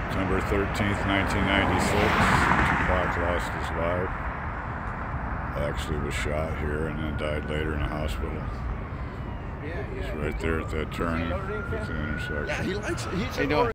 September 13th, 1996, Tupac lost his life. Actually was shot here and then died later in a hospital. It's right there at that turning at the intersection. Yeah, he likes it.